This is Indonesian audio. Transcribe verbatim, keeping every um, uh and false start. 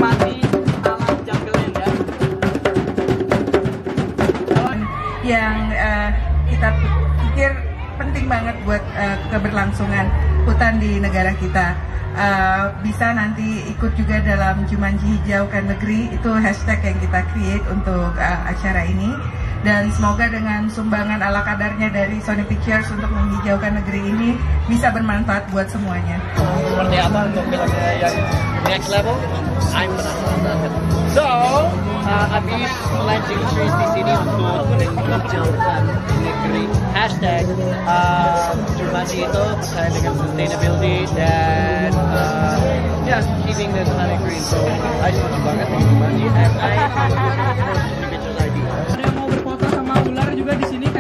menikmati alam jungleland ya. Yang uh, kita pikir penting banget buat uh, keberlangsungan hutan di negara kita. Uh, bisa nanti ikut juga dalam Jumanji Hijaukan Negeri, itu hashtag yang kita create untuk uh, acara ini, dan semoga dengan sumbangan ala kadarnya dari Sony Pictures untuk menghijaukan negeri ini bisa bermanfaat buat semuanya. Seperti apa untuk filmnya yang next level? I'm penasaran banget. So, uh, habis planting trees di sini untuk menghijaukan negeri. Hashtag uh, Jumanji itu percaya dengan sustainability dan uh, ya yeah, keeping the planet green. So, I setuju banget dengan Jumanji and I pictures idea. Ada yang mau berfoto sama ular juga di sini.